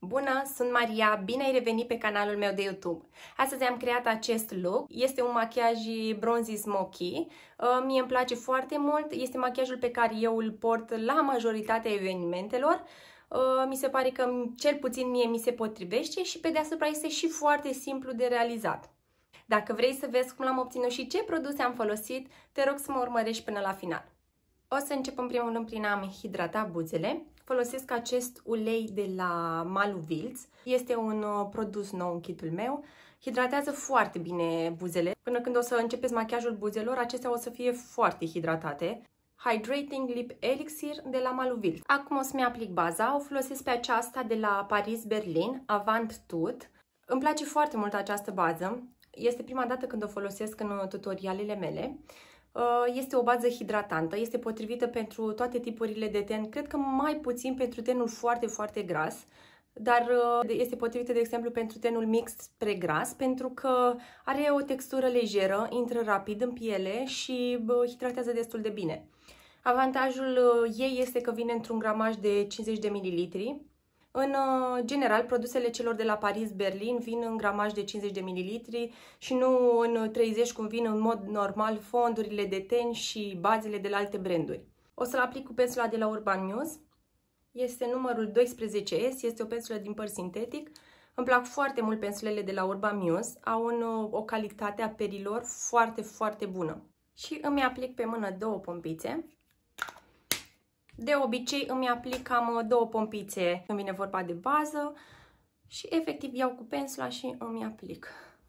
Bună, sunt Maria, bine ai revenit pe canalul meu de YouTube. Astăzi am creat acest look, este un machiaj bronzy smoky, mie îmi place foarte mult, este machiajul pe care eu îl port la majoritatea evenimentelor. Mi se pare că cel puțin mie mi se potrivește și pe deasupra este și foarte simplu de realizat. Dacă vrei să vezi cum l-am obținut și ce produse am folosit, te rog să mă urmărești până la final. O să încep în primul rând prin a-mi hidrata buzele. Folosesc acest ulei de la Malu Wilz. Este un produs nou în kitul meu. Hidratează foarte bine buzele. Până când o să începeți machiajul buzelor, acestea o să fie foarte hidratate. Hydrating Lip Elixir de la Malu Wilz. Acum o să-mi aplic baza. O folosesc pe aceasta de la Paris Berlin, Avant Tout. Îmi place foarte mult această bază. Este prima dată când o folosesc în tutorialele mele. Este o bază hidratantă, este potrivită pentru toate tipurile de ten, cred că mai puțin pentru tenul foarte, foarte gras, dar este potrivită, de exemplu, pentru tenul mix spre gras, pentru că are o textură lejeră, intră rapid în piele și hidratează destul de bine. Avantajul ei este că vine într-un gramaj de 50 de ml. În general, produsele celor de la Paris Berlin vin în gramaj de 50 de ml și nu în 30 cum vin în mod normal fondurile de ten și bazele de la alte branduri. O să-l aplic cu pensula de la Urban Muse. Este numărul 12S, este o pensulă din păr sintetic. Îmi plac foarte mult pensulele de la Urban Muse, au o calitate a perilor foarte, foarte bună. Și îmi aplic pe mână două pompițe. De obicei îmi aplic cam două pompițe când vine vorba de bază și efectiv iau cu pensula și îmi aplic.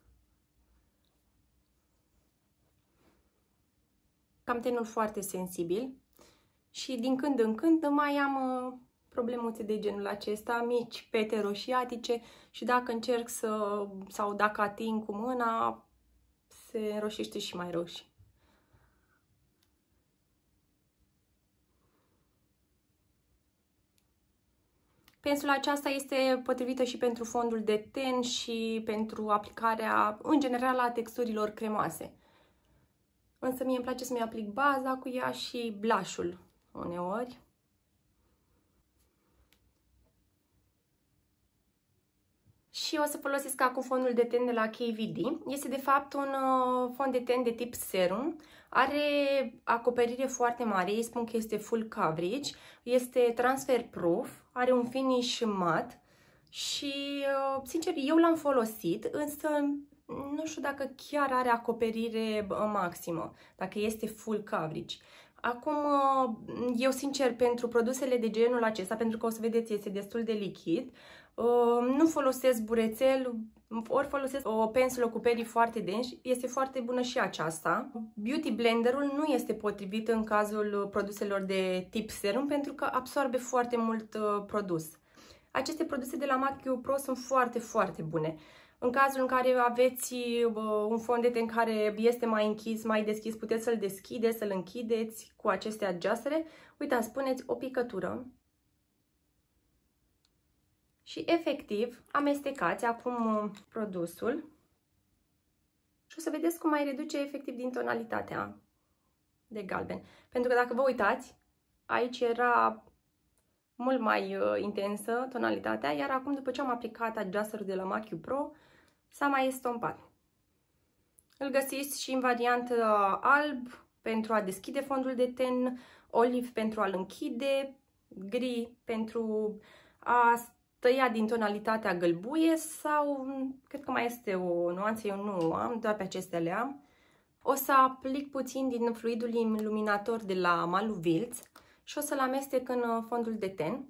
Am tenul foarte sensibil și din când în când mai am problemuțe de genul acesta, mici pete roșiatice și dacă încerc sau dacă ating cu mâna, se înroșește și mai roșii. Pensula aceasta este potrivită și pentru fondul de ten și pentru aplicarea, în general, a texturilor cremoase. Însă mie îmi place să-mi aplic baza cu ea și blush-ul uneori. Și o să folosesc acum fondul de ten de la KVD. Este de fapt un fond de ten de tip serum. Are acoperire foarte mare, ei spun că este full coverage, este transfer proof, are un finish mat și, sincer, eu l-am folosit, însă nu știu dacă chiar are acoperire maximă, dacă este full coverage. Acum, eu sincer, pentru produsele de genul acesta, pentru că o să vedeți, este destul de lichid, nu folosesc burețel, ori folosesc o pensulă cu perii foarte densi, este foarte bună și aceasta. Beauty Blenderul nu este potrivit în cazul produselor de tip serum pentru că absorbe foarte mult produs. Aceste produse de la MAC Pro sunt foarte, foarte bune. În cazul în care aveți un fond de ten care este mai închis, mai deschis, puteți să-l deschideți, să-l închideți cu aceste adjustere. Uitați, puneți o picătură și efectiv amestecați acum produsul și o să vedeți cum mai reduce efectiv din tonalitatea de galben. Pentru că dacă vă uitați, aici era mult mai intensă tonalitatea, iar acum după ce am aplicat adjusterul de la MAC Pro, s-a mai estompat. Îl găsiți și în variantă alb pentru a deschide fondul de ten, oliv pentru a-l închide, gri pentru a tăia din tonalitatea gălbuie sau cred că mai este o nuanță, eu nu am, doar pe acestea le am. O să aplic puțin din fluidul iluminator de la Malu Wilz și o să-l amestec în fondul de ten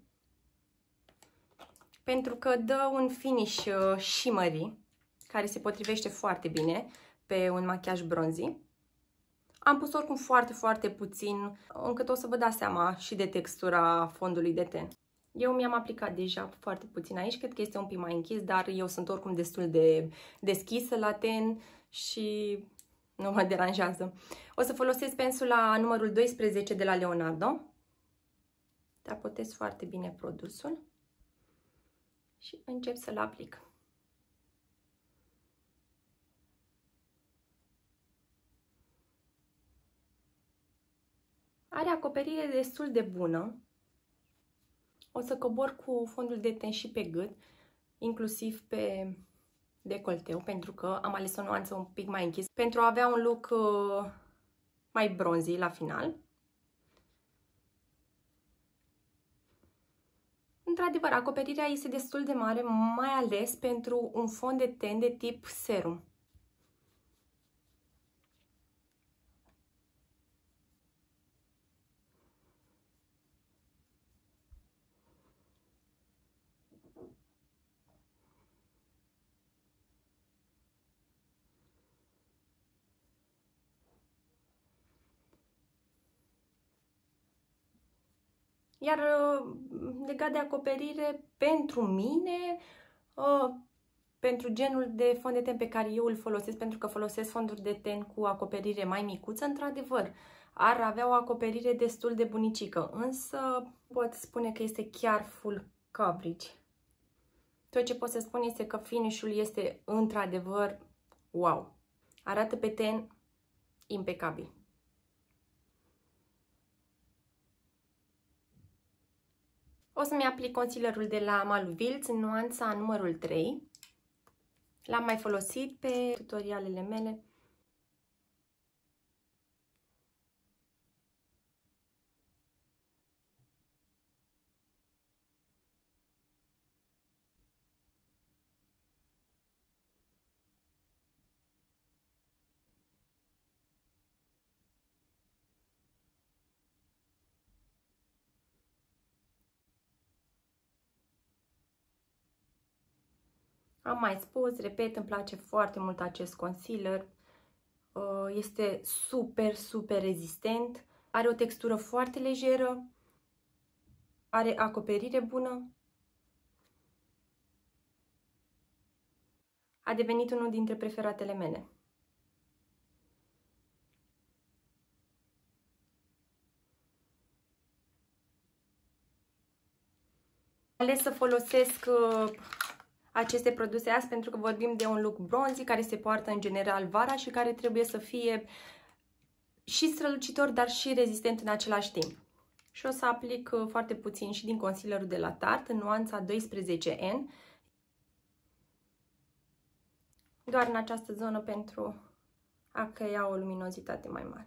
pentru că dă un finish shimmery care se potrivește foarte bine pe un machiaj bronzy. Am pus oricum foarte, foarte puțin, încât o să vă dați seama și de textura fondului de ten. Eu mi-am aplicat deja foarte puțin aici, cred că este un pic mai închis, dar eu sunt oricum destul de deschisă la ten și nu mă deranjează. O să folosesc pensula numărul 12 de la Leonardo. Tapotez foarte bine produsul și încep să-l aplic. Are acoperire destul de bună. O să cobor cu fondul de ten și pe gât, inclusiv pe decolteu, pentru că am ales o nuanță un pic mai închis, pentru a avea un look mai bronzy la final. Într-adevăr, acoperirea este destul de mare, mai ales pentru un fond de ten de tip serum. Iar legat de acoperire, pentru mine, pentru genul de fond de ten pe care eu îl folosesc, pentru că folosesc fonduri de ten cu acoperire mai micuță, într-adevăr, ar avea o acoperire destul de bunicică, însă pot spune că este chiar full coverage. Tot ce pot să spun este că finish-ul este într-adevăr wow! Arată pe ten impecabil. O să-mi aplic concealerul de la Malu Wilz în nuanța numărul 3. L-am mai folosit pe tutorialele mele. Am mai spus, repet, îmi place foarte mult acest concealer. Este super, super rezistent. Are o textură foarte lejeră. Are acoperire bună. A devenit unul dintre preferatele mele. Am ales să folosesc aceste produse azi pentru că vorbim de un look bronzy care se poartă în general vara și care trebuie să fie și strălucitor, dar și rezistent în același timp. Și o să aplic foarte puțin și din concealerul de la Tarte în nuanța 12N, doar în această zonă pentru a crea o luminozitate mai mare.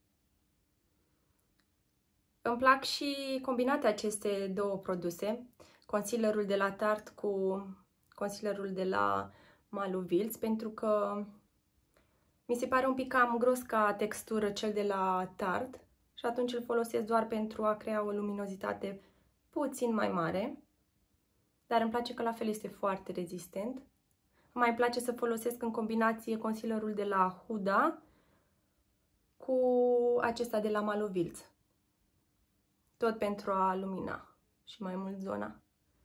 Îmi plac și combinate aceste două produse, concealerul de la Tarte cu concealerul de la Malu Wilz, pentru că mi se pare un pic cam gros ca textură cel de la Tarte și atunci îl folosesc doar pentru a crea o luminozitate puțin mai mare, dar îmi place că la fel este foarte rezistent. Mai place să folosesc în combinație concealerul de la Huda cu acesta de la Malu Wilz, tot pentru a lumina și mai mult zona.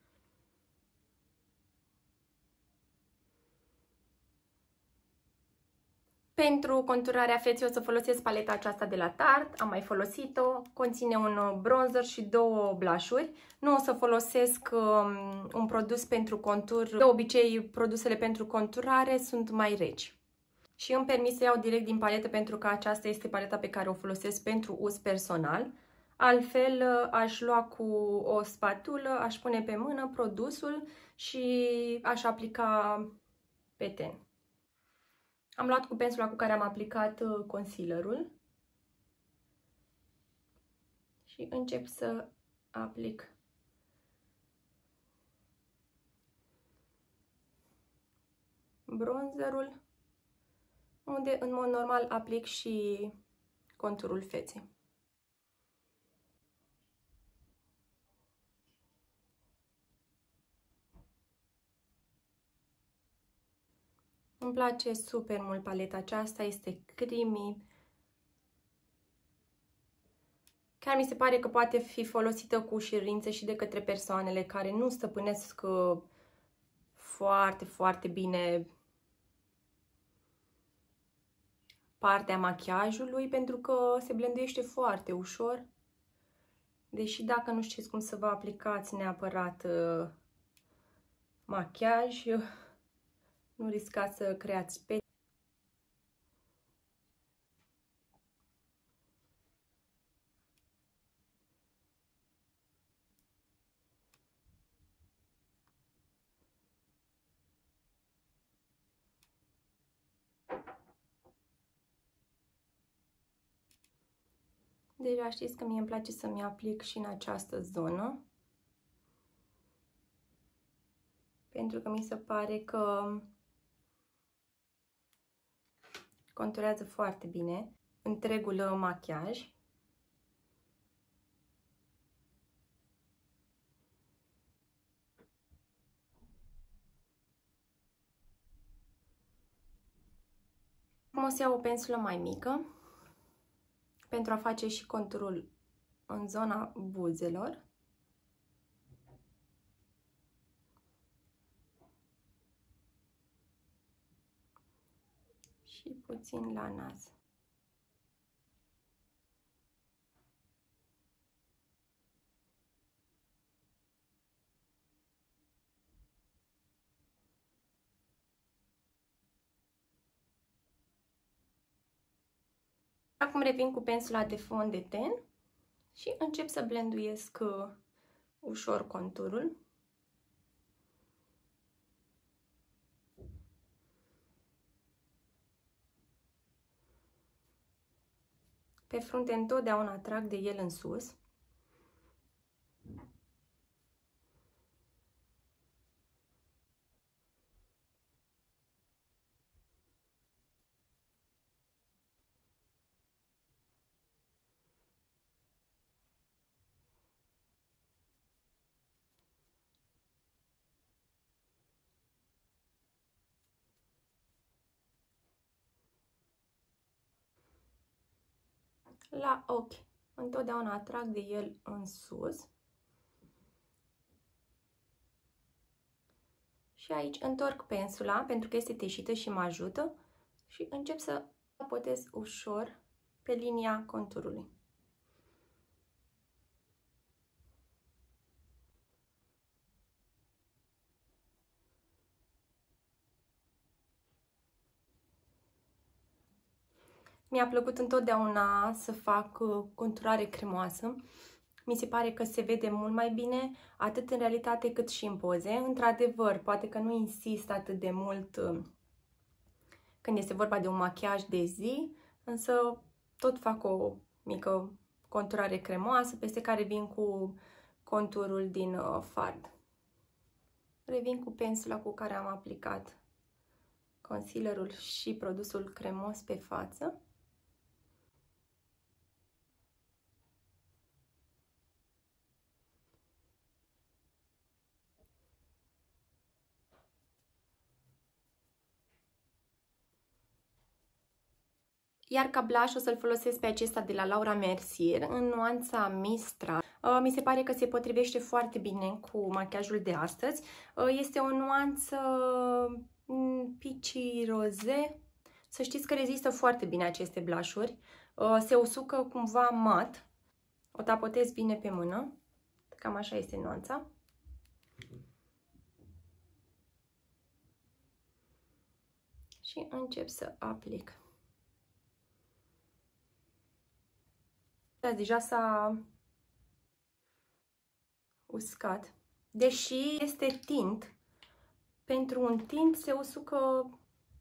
Pentru conturarea feței o să folosesc paleta aceasta de la Tarte, am mai folosit-o, conține un bronzer și două blush-uri. Nu o să folosesc un produs pentru contur, de obicei produsele pentru conturare sunt mai reci. Și îmi permis să iau direct din paletă pentru că aceasta este paleta pe care o folosesc pentru uz personal. Altfel aș lua cu o spatulă, aș pune pe mână produsul și aș aplica pe ten. Am luat cu pensula cu care am aplicat concealerul și încep să aplic bronzerul, unde în mod normal aplic și conturul feței. Îmi place super mult paleta aceasta, este creamy. Chiar mi se pare că poate fi folosită cu ușurință și de către persoanele care nu stăpânesc foarte, foarte bine partea machiajului, pentru că se blenduiește foarte ușor. Deși dacă nu știți cum să vă aplicați neapărat machiaj, nu riscați să creați pe. Deja știți că mie îmi place să-mi aplic și în această zonă. Pentru că mi se pare că conturează foarte bine întregul machiaj. Acum o să iau o pensulă mai mică pentru a face și conturul în zona buzelor. Și puțin la nas. Acum revin cu pensula de fond de ten și încep să blenduiesc ușor conturul. Pe frunte întotdeauna trag de el în sus. La ochi, întotdeauna atrag de el în sus. Și aici întorc pensula pentru că este teșită și mă ajută și încep să apotez ușor pe linia conturului. Mi-a plăcut întotdeauna să fac conturare cremoasă. Mi se pare că se vede mult mai bine, atât în realitate cât și în poze. Într-adevăr, poate că nu insist atât de mult când este vorba de un machiaj de zi, însă tot fac o mică conturare cremoasă, peste care vin cu conturul din fard. Revin cu pensula cu care am aplicat concealerul și produsul cremos pe față. Iar ca blush o să-l folosesc pe acesta de la Laura Mercier în nuanța Mistra. Mi se pare că se potrivește foarte bine cu machiajul de astăzi. Este o nuanță peachy roze. Să știți că rezistă foarte bine aceste blush-uri. Se usucă cumva mat. O tapotez bine pe mână. Cam așa este nuanța. Și încep să aplic. Deja s-a uscat. Deși este tint, pentru un tint se usucă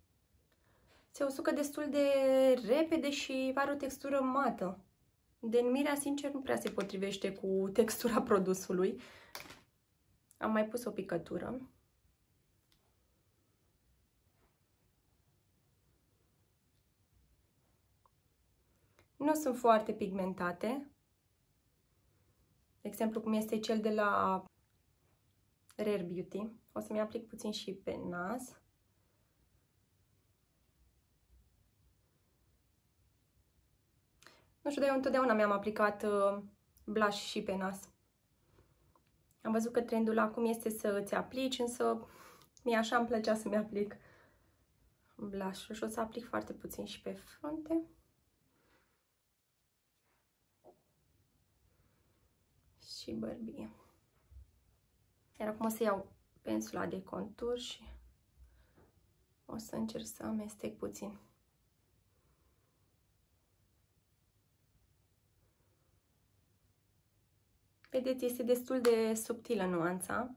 destul de repede și are o textură mată. Denumirea, sincer, nu prea se potrivește cu textura produsului. Am mai pus o picătură. Nu sunt foarte pigmentate. De exemplu, cum este cel de la Rare Beauty. O să-mi aplic puțin și pe nas. Nu știu, dar eu întotdeauna mi-am aplicat blush și pe nas. Am văzut că trendul acum este să îți aplici, însă mie așa îmi plăcea să-mi aplic blush-ul și o să aplic foarte puțin și pe frunte. Și bărbie. Iar acum o să iau pensula de contur și o să încerc să amestec puțin. Vedeți, este destul de subtilă nuanța.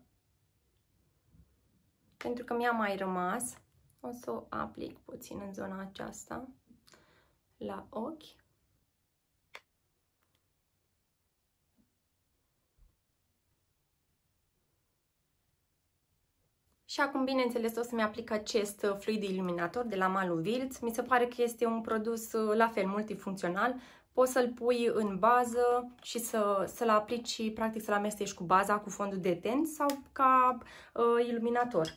Pentru că mi-a mai rămas, o să o aplic puțin în zona aceasta, la ochi. Și acum, bineînțeles, o să-mi aplic acest fluid iluminator de la Malu Wilz. Mi se pare că este un produs la fel multifuncțional. Poți să-l pui în bază și să-l aplici și practic să-l amesteci cu baza, cu fondul de ten sau ca iluminator.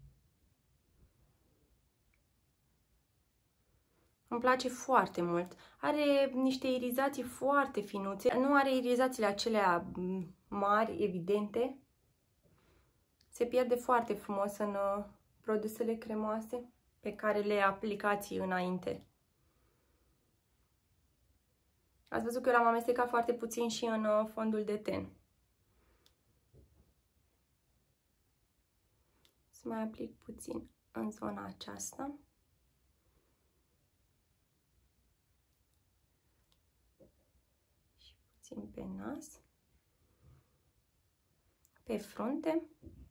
Îmi place foarte mult. Are niște irizații foarte finuțe. Nu are irizațiile acelea mari, evidente. Se pierde foarte frumos în produsele cremoase pe care le aplicați înainte. Ați văzut că eu l-am amestecat foarte puțin și în fondul de ten. Să mai aplic puțin în zona aceasta. Și puțin pe nas. Pe frunte.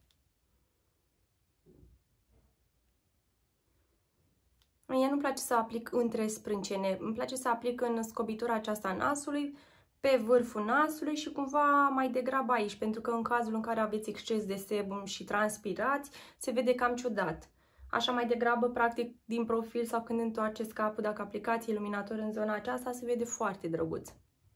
Mie nu-mi place să aplic între sprâncene, îmi place să aplic în scobitura aceasta a nasului, pe vârful nasului și cumva mai degrabă aici, pentru că în cazul în care aveți exces de sebum și transpirați, se vede cam ciudat. Așa mai degrabă, practic, din profil sau când întoarceți capul, dacă aplicați iluminator în zona aceasta, se vede foarte drăguț.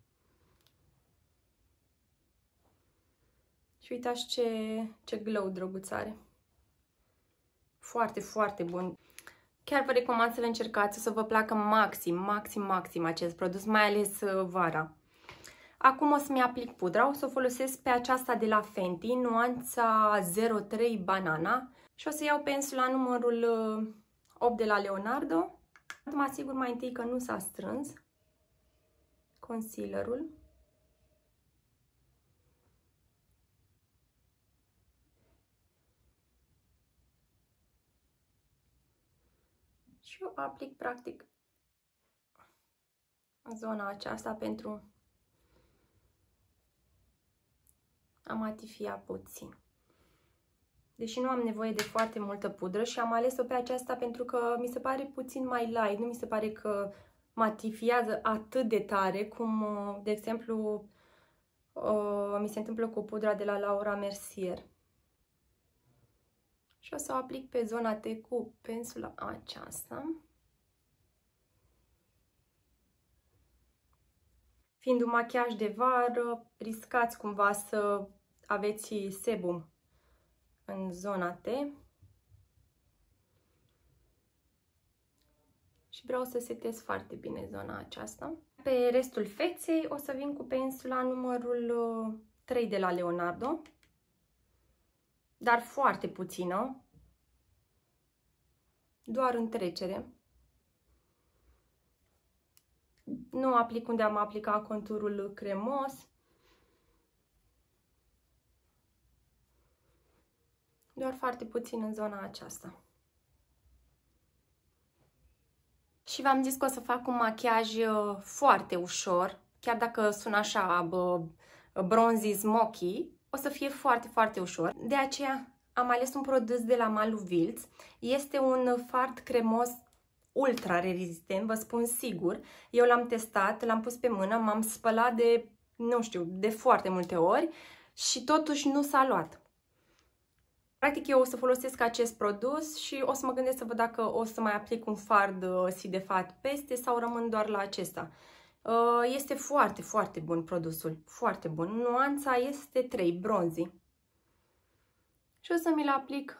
Și uitați ce glow drăguț are. Foarte, foarte bun. Chiar vă recomand să le încercați, să vă placă maxim acest produs, mai ales vara. Acum o să-mi aplic pudra, o să o folosesc pe aceasta de la Fenty, nuanța 03 Banana și o să iau pensula numărul 8 de la Leonardo. Mă asigur mai întâi că nu s-a strâns concealerul. Și eu aplic practic zona aceasta pentru a matifia puțin. Deși nu am nevoie de foarte multă pudră și am ales-o pe aceasta pentru că mi se pare puțin mai light, nu mi se pare că matifiază atât de tare cum, de exemplu, mi se întâmplă cu pudra de la Laura Mercier. Și o să o aplic pe zona T cu pensula aceasta. Fiind un machiaj de vară, riscați cumva să aveți sebum în zona T. Și vreau să setez foarte bine zona aceasta. Pe restul feței o să vin cu pensula numărul 3 de la Leonardo. Dar foarte puțină. Doar în trecere. Nu aplic unde am aplicat conturul cremos. Doar foarte puțin în zona aceasta. Și v-am zis că o să fac un machiaj foarte ușor. Chiar dacă sună așa bronzy smoky, o să fie foarte, foarte ușor. De aceea am ales un produs de la Malu Wilz. Este un fard cremos ultra rezistent, vă spun sigur. Eu l-am testat, l-am pus pe mână, m-am spălat de, nu știu, de foarte multe ori și totuși nu s-a luat. Practic eu o să folosesc acest produs și o să mă gândesc să văd dacă o să mai aplic un fard sidefat peste sau rămân doar la acesta. Este foarte, foarte bun produsul, foarte bun. Nuanța este 3, bronzy. Și o să mi-l aplic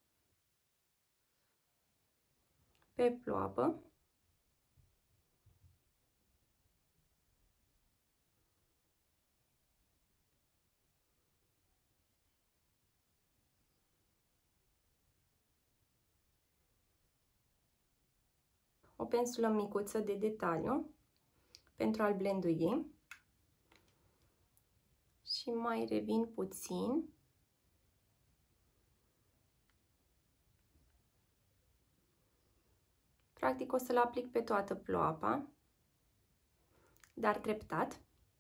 pe ploapă. O pensulă micuță de detaliu pentru a-l blendui. Și mai revin puțin. Practic o să-l aplic pe toată ploapa, dar treptat.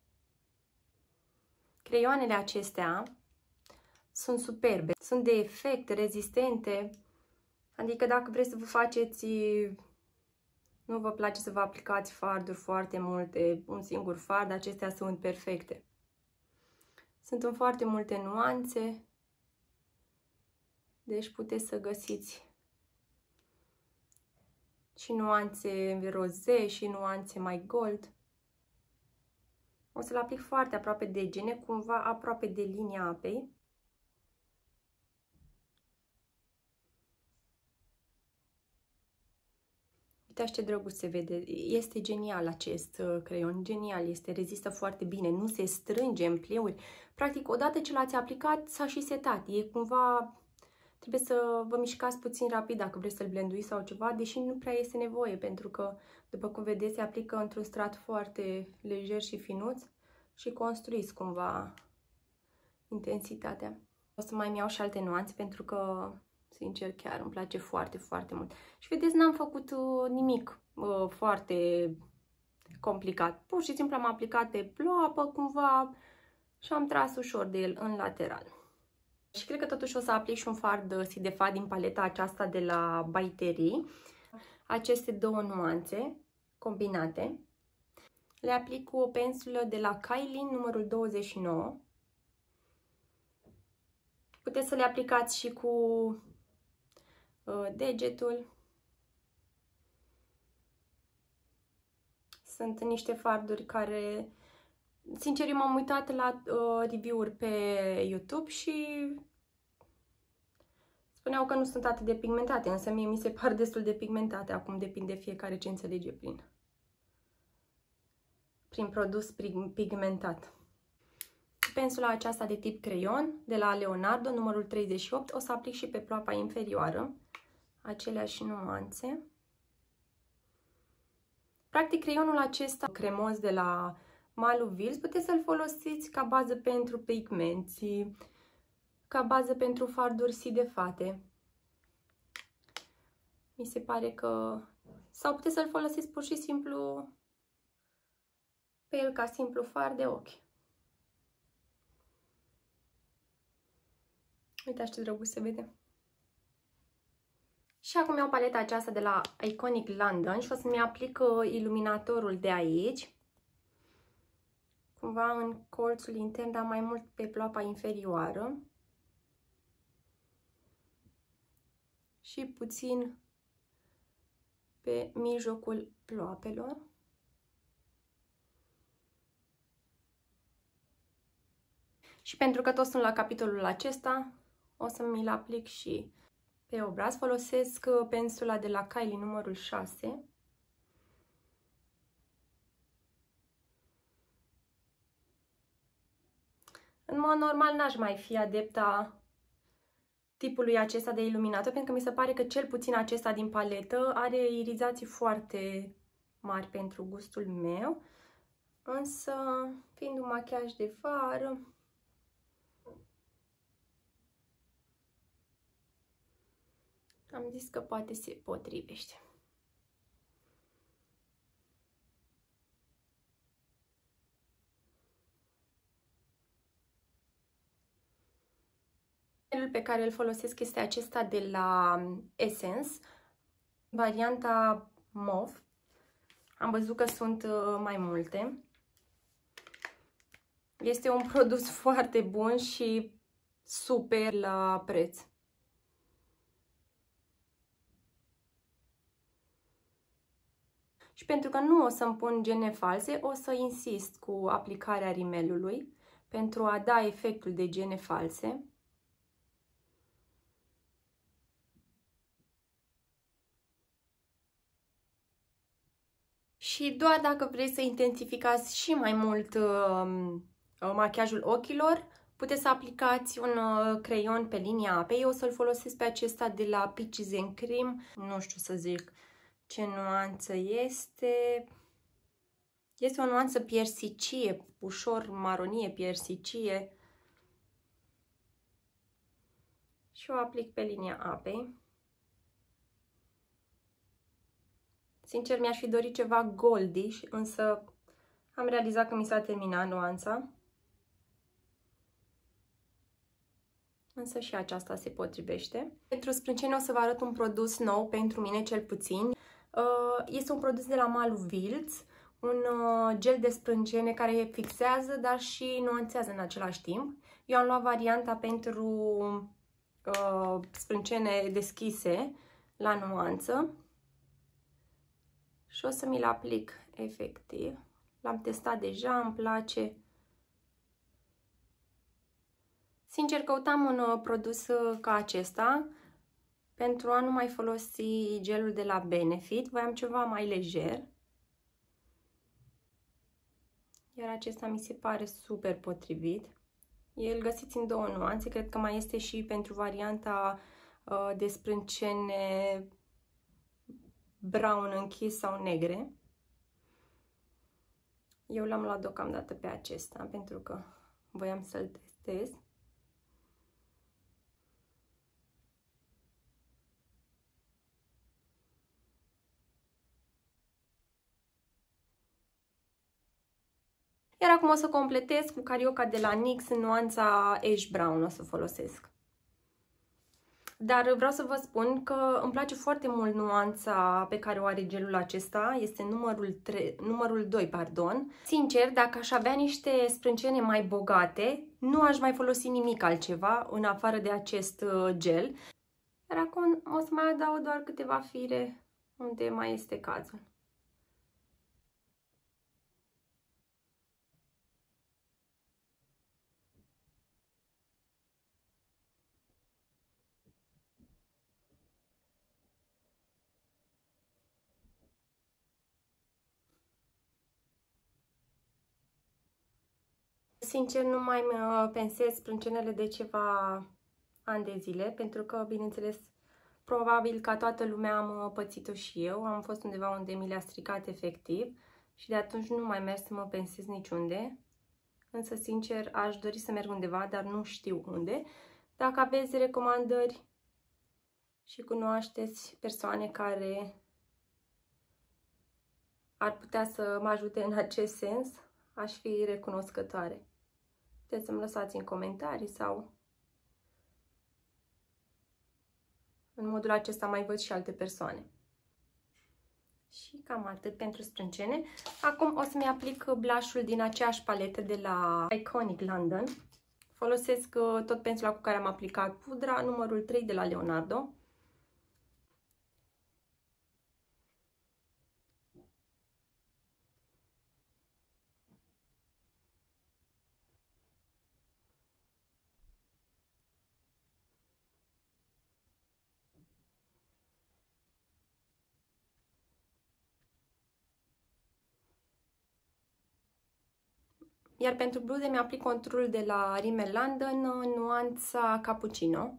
Creioanele acestea sunt superbe, sunt de efect, rezistente, adică dacă vreți să vă faceți, nu vă place să vă aplicați farduri foarte multe, un singur fard, acestea sunt perfecte. Sunt în foarte multe nuanțe. Deci puteți să găsiți și nuanțe roze și nuanțe mai gold. O să-l aplic foarte aproape de gene, cumva aproape de linia apei. Uitați ce drăguț se vede. Este genial acest creion, genial, este, rezistă foarte bine, nu se strânge în pliuri. Practic, odată ce l-ați aplicat, s-a și setat. E cumva, trebuie să vă mișcați puțin rapid dacă vreți să-l blenduiți sau ceva, deși nu prea este nevoie, pentru că, după cum vedeți, se aplică într-un strat foarte lejer și finuț și construiți cumva intensitatea. O să mai iau și alte nuanțe, pentru că, sincer, chiar îmi place foarte, foarte mult. Și vedeți, n-am făcut nimic foarte complicat. Pur și simplu am aplicat pe ploapă cumva și am tras ușor de el în lateral. Și cred că totuși o să aplic și un fard Sidefa din paleta aceasta de la By Terry. Aceste două nuanțe combinate. Le aplic cu o pensulă de la Kylie, numărul 29. Puteți să le aplicați și cu degetul. Sunt niște farduri care, sincer, eu m-am uitat la review-uri pe YouTube și spuneau că nu sunt atât de pigmentate, însă mie mi se par destul de pigmentate. Acum depinde fiecare ce înțelege prin produs pigmentat. Pensula aceasta de tip creion de la Leonardo, numărul 38, o să aplic și pe ploapa inferioară aceleași nuanțe. Practic, creionul acesta cremos de la Malu Vils puteți să-l folosiți ca bază pentru pigmenții, ca bază pentru farduri sidefate. Mi se pare că... Sau puteți să-l folosiți pur și simplu pe el ca simplu fard de ochi. Uitați ce drăguț se vede. Și acum iau paleta aceasta de la Iconic London și o să-mi aplic iluminatorul de aici. Cumva în colțul intern, dar mai mult pe ploapa inferioară. Și puțin pe mijlocul ploapelor. Și pentru că toți sunt la capitolul acesta, o să mi-l aplic și pe obraz. Folosesc pensula de la Kylie numărul 6. În mod normal n-aș mai fi adepta tipului acesta de iluminator, pentru că mi se pare că cel puțin acesta din paletă are irizații foarte mari pentru gustul meu. Însă, fiind un machiaj de vară, am zis că poate se potrivește. Gelul pe care îl folosesc este acesta de la Essence, varianta MOV. Am văzut că sunt mai multe. Este un produs foarte bun și super la preț. Și pentru că nu o să-mi pun gene false, o să insist cu aplicarea rimelului pentru a da efectul de gene false. Și doar dacă vreți să intensificați și mai mult machiajul ochilor, puteți să aplicați un creion pe linia apei. Eu o să-l folosesc pe acesta de la Peaches and Cream. Nu știu să zic ce nuanță este. Este o nuanță piersicie, ușor maronie piersicie. Și o aplic pe linia apei. Sincer, mi-aș fi dorit ceva goldish, însă am realizat că mi s-a terminat nuanța. Însă și aceasta se potrivește. Pentru sprâncene o să vă arăt un produs nou, pentru mine cel puțin. Este un produs de la Malu Vils, un gel de sprâncene care fixează, dar și nuanțează în același timp. Eu am luat varianta pentru sprâncene deschise la nuanță și o să mi-l aplic efectiv. L-am testat deja, îmi place. Sincer, căutam un produs ca acesta pentru a nu mai folosi gelul de la Benefit. Voiam ceva mai lejer. Iar acesta mi se pare super potrivit. Îl găsiți în două nuanțe, cred că mai este și pentru varianta de sprâncene brown închis sau negre. Eu l-am luat deocamdată pe acesta pentru că voiam să-l testez. Iar acum o să completez cu carioca de la NYX în nuanța Ash Brown, o să folosesc. Dar vreau să vă spun că îmi place foarte mult nuanța pe care o are gelul acesta, este numărul 2, pardon. Sincer, dacă aș avea niște sprâncene mai bogate, nu aș mai folosi nimic altceva în afară de acest gel. Iar acum o să mai adaug doar câteva fire unde mai este cazul. Sincer, nu mai pensez sprâncenele de ceva ani de zile, pentru că, bineînțeles, probabil ca toată lumea am pățit-o și eu. Am fost undeva unde mi le-a stricat efectiv și de atunci nu mai merg să mă pensez niciunde. Însă, sincer, aș dori să merg undeva, dar nu știu unde. Dacă aveți recomandări și cunoașteți persoane care ar putea să mă ajute în acest sens, aș fi recunoscătoare. Puteți să-mi lăsați în comentarii sau în modul acesta mai văd și alte persoane. Și cam atât pentru sprâncene. Acum o să-mi aplic blush-ul din aceeași paletă de la Iconic London. Folosesc tot pensula cu care am aplicat pudra, numărul 3 de la Leonardo. Iar pentru bluze mi-aplic conturul de la Rimmel London, nuanța Cappuccino.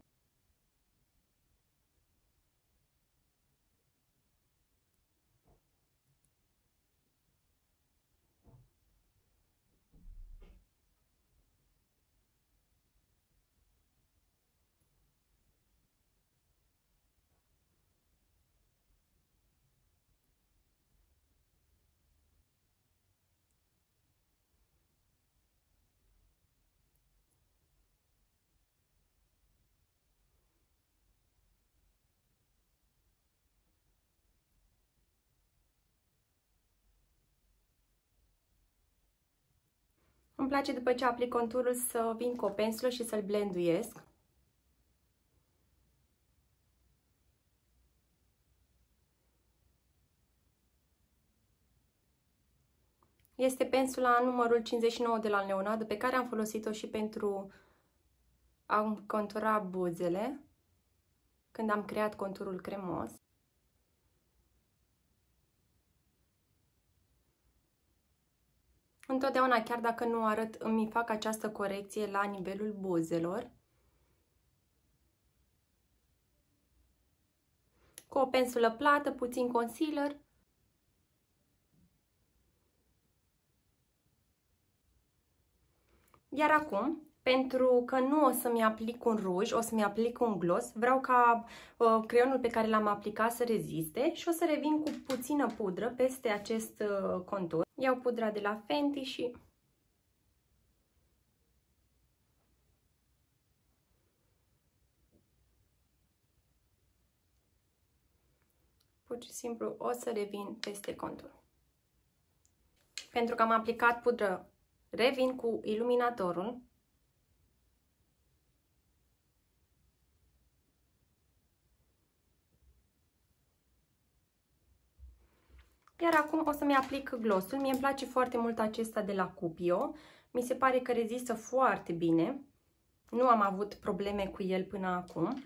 Îmi place după ce aplic conturul să vin cu o pensulă și să-l blenduiesc. Este pensula numărul 59 de la Leonardo, pe care am folosit-o și pentru a contura buzele, când am creat conturul cremos. Întotdeauna, chiar dacă nu arăt, îmi fac această corecție la nivelul buzelor. Cu o pensulă plată, puțin concealer. Iar acum, pentru că nu o să-mi aplic un ruj, o să-mi aplic un gloss, vreau ca creionul pe care l-am aplicat să reziste și o să revin cu puțină pudră peste acest contur. Iau pudra de la Fenty și pur și simplu o să revin peste contur. Pentru că am aplicat pudră, revin cu iluminatorul. Iar acum o să-mi aplic glossul. Mie îmi place foarte mult acesta de la Cupio. Mi se pare că rezistă foarte bine. Nu am avut probleme cu el până acum.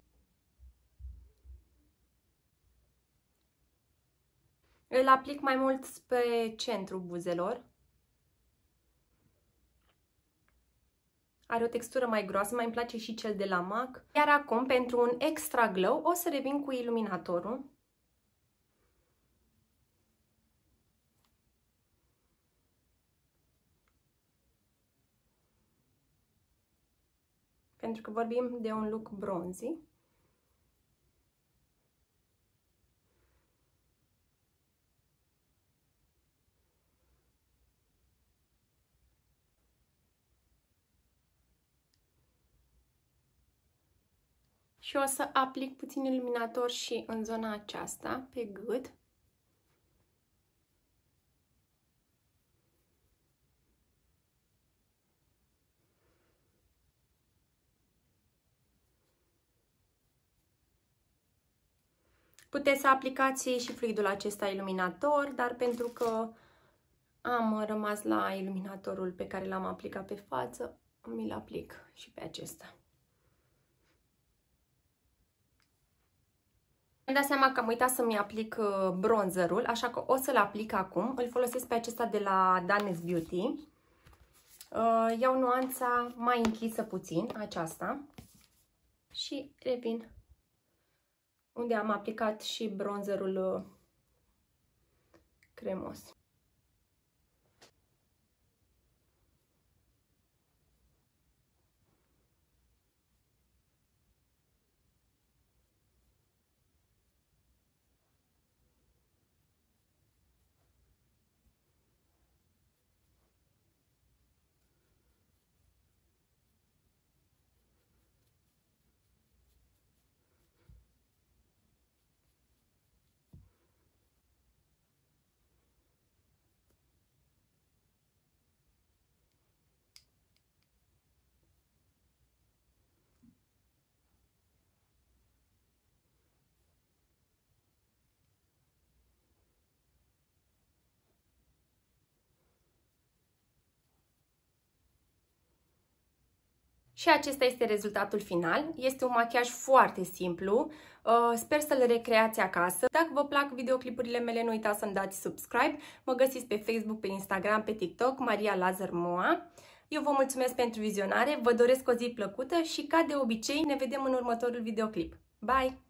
Îl aplic mai mult spre centrul buzelor. Are o textură mai groasă, mai îmi place și cel de la MAC. Iar acum, pentru un extra glow, o să revin cu iluminatorul. Pentru că vorbim de un look bronzy. Și o să aplic puțin iluminator și în zona aceasta, pe gât. Puteți să aplicați și fluidul acesta iluminator, dar pentru că am rămas la iluminatorul pe care l-am aplicat pe față, mi-l aplic și pe acesta. Îmi dat seama că am uitat să-mi aplic bronzerul, așa că o să-l aplic acum. Îl folosesc pe acesta de la Danes Beauty. Iau nuanța mai închisă puțin, aceasta, și revin unde am aplicat și bronzerul cremos. Și acesta este rezultatul final. Este un machiaj foarte simplu. Sper să-l recreați acasă. Dacă vă plac videoclipurile mele, nu uitați să-mi dați subscribe. Mă găsiți pe Facebook, pe Instagram, pe TikTok, Maria Lazar Moa. Eu vă mulțumesc pentru vizionare, vă doresc o zi plăcută și, ca de obicei, ne vedem în următorul videoclip. Bye!